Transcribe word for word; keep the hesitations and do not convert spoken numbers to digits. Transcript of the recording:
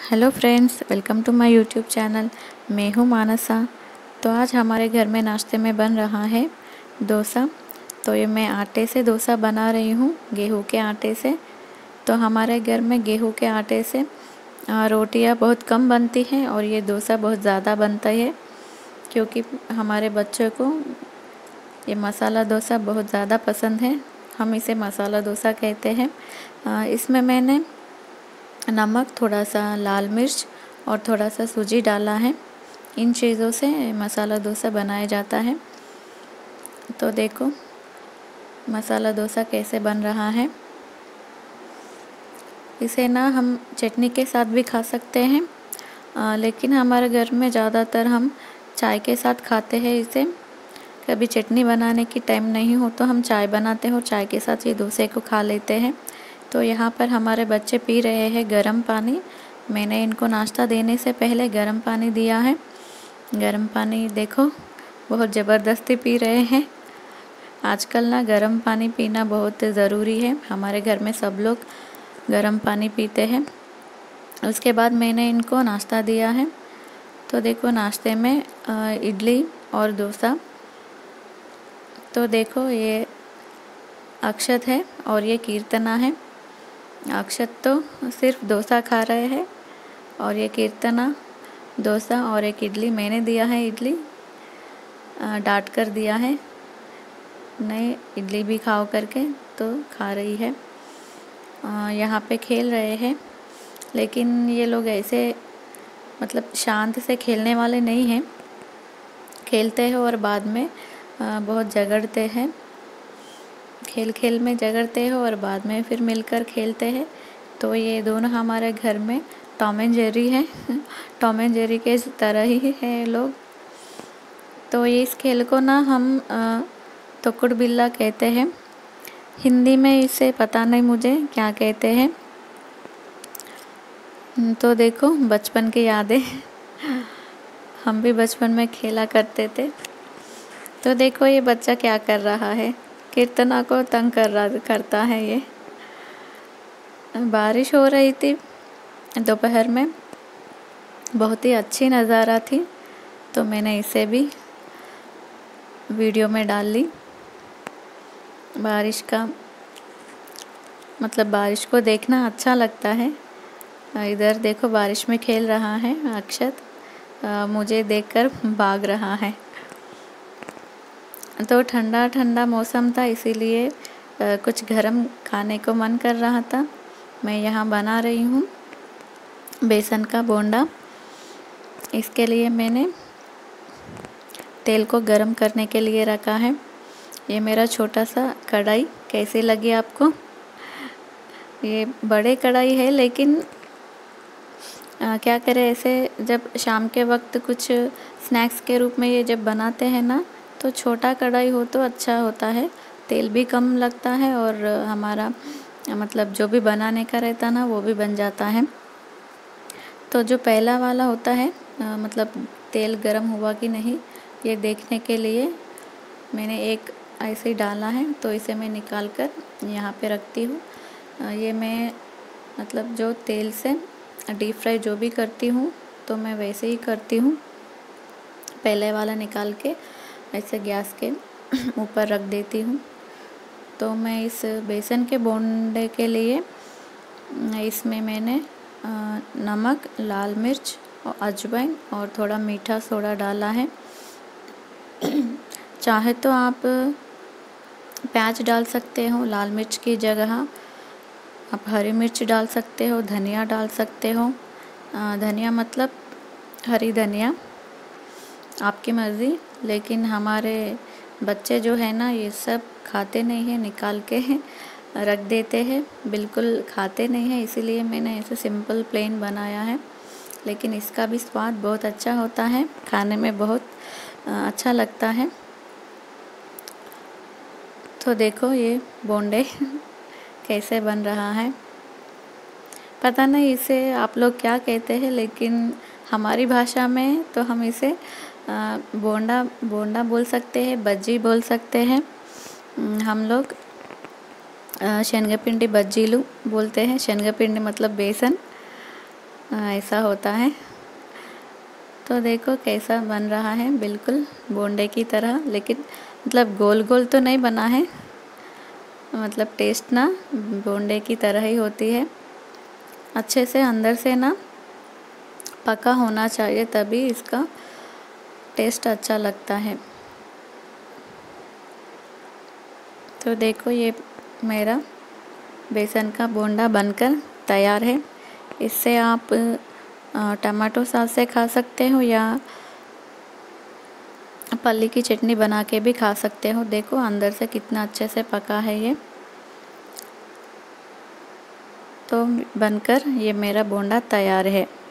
Hello friends, welcome to my YouTube channel. मैं हूँ मानसा। तो आज हमारे घर में नाश्ते में बन रहा है डोसा। तो ये मैं आटे से डोसा बना रही हूँ, गेहूं के आटे से। तो हमारे घर में गेहूं के आटे से रोटियाँ बहुत कम बनती हैं और ये डोसा बहुत ज़्यादा बनता है, क्योंकि हमारे बच्चों को ये मसाला डोसा बहुत ज़्यादा पसंद है। हम इसे मसाला डोसा कहते हैं। इसमें मैंने नमक, थोड़ा सा लाल मिर्च और थोड़ा सा सूजी डाला है। इन चीज़ों से मसाला डोसा बनाया जाता है। तो देखो मसाला डोसा कैसे बन रहा है। इसे ना हम चटनी के साथ भी खा सकते हैं, आ, लेकिन हमारे घर में ज़्यादातर हम चाय के साथ खाते हैं इसे। कभी चटनी बनाने की टाइम नहीं हो तो हम चाय बनाते हैं और चाय के साथ ये डोसे को खा लेते हैं। तो यहाँ पर हमारे बच्चे पी रहे हैं गर्म पानी। मैंने इनको नाश्ता देने से पहले गर्म पानी दिया है। गर्म पानी देखो बहुत ज़बरदस्ती पी रहे हैं। आजकल ना गर्म पानी पीना बहुत ज़रूरी है। हमारे घर में सब लोग गर्म पानी पीते हैं। उसके बाद मैंने इनको नाश्ता दिया है। तो देखो नाश्ते में इडली और डोसा। तो देखो ये अक्षत है और ये कीर्तना है। अक्षत तो सिर्फ डोसा खा रहे हैं और ये कीर्तना डोसा और एक इडली मैंने दिया है। इडली डांट कर दिया है, नहीं इडली भी खाओ करके, तो खा रही है। यहाँ पे खेल रहे हैं, लेकिन ये लोग ऐसे मतलब शांत से खेलने वाले नहीं हैं। खेलते हैं और बाद में बहुत झगड़ते हैं। खेल खेल में झगड़ते हैं और बाद में फिर मिलकर खेलते हैं। तो ये दोनों हमारे घर में टॉम एंड जेरी है। टॉम एंड जेरी के तरह ही है लोग। तो ये इस खेल को ना हम तोकुड़ बिल्ला कहते हैं। हिंदी में इसे पता नहीं मुझे क्या कहते हैं। तो देखो बचपन की यादें। हम भी बचपन में खेला करते थे। तो देखो ये बच्चा क्या कर रहा है, कीर्तना को तंग कर रहा करता है। ये बारिश हो रही थी दोपहर में, बहुत ही अच्छी नज़ारा थी। तो मैंने इसे भी वीडियो में डाल ली। बारिश का मतलब बारिश को देखना अच्छा लगता है। इधर देखो बारिश में खेल रहा है अक्षत, मुझे देखकर भाग रहा है। तो ठंडा ठंडा मौसम था, इसीलिए कुछ गरम खाने को मन कर रहा था। मैं यहाँ बना रही हूँ बेसन का बोंडा। इसके लिए मैंने तेल को गरम करने के लिए रखा है। ये मेरा छोटा सा कढ़ाई कैसी लगी आपको? ये बड़े कढ़ाई है, लेकिन आ, क्या करें, ऐसे जब शाम के वक्त कुछ स्नैक्स के रूप में ये जब बनाते हैं ना, तो छोटा कढ़ाई हो तो अच्छा होता है। तेल भी कम लगता है और हमारा मतलब जो भी बनाने का रहता ना वो भी बन जाता है। तो जो पहला वाला होता है आ, मतलब तेल गरम हुआ कि नहीं ये देखने के लिए मैंने एक ऐसे ही डाला है। तो इसे मैं निकाल कर यहाँ पे रखती हूँ। ये मैं मतलब जो तेल से डीप फ्राई जो भी करती हूँ तो मैं वैसे ही करती हूँ। पहले वाला निकाल के ऐसे गैस के ऊपर रख देती हूँ। तो मैं इस बेसन के बोंडे के लिए इसमें मैंने नमक, लाल मिर्च और अजवाइन और थोड़ा मीठा सोडा डाला है। चाहे तो आप प्याज डाल सकते हो, लाल मिर्च की जगह आप हरी मिर्च डाल सकते हो, धनिया डाल सकते हो। धनिया मतलब हरी धनिया, आपकी मर्ज़ी। लेकिन हमारे बच्चे जो है ना ये सब खाते नहीं हैं, निकाल के रख देते हैं, बिल्कुल खाते नहीं हैं। इसीलिए मैंने ऐसे सिंपल प्लेन बनाया है, लेकिन इसका भी स्वाद बहुत अच्छा होता है, खाने में बहुत अच्छा लगता है। तो देखो ये बोंडे कैसे बन रहा है। पता नहीं इसे आप लोग क्या कहते हैं, लेकिन हमारी भाषा में तो हम इसे बोंडा बोंडा बोल सकते हैं, बज्जी बोल सकते हैं। हम लोग शनगपिंडी बज्जीलू बोलते हैं। शनगपिंडी मतलब बेसन। ऐसा होता है। तो देखो कैसा बन रहा है, बिल्कुल बोंडे की तरह, लेकिन मतलब गोल गोल तो नहीं बना है। मतलब टेस्ट ना बोंडे की तरह ही होती है। अच्छे से अंदर से ना पका होना चाहिए, तभी इसका टेस्ट अच्छा लगता है। तो देखो ये मेरा बेसन का बोंडा बनकर तैयार है। इससे आप टमाटो सॉस से खा सकते हो या पल्ली की चटनी बना के भी खा सकते हो। देखो अंदर से कितना अच्छे से पका है ये। तो बनकर ये मेरा बोंडा तैयार है।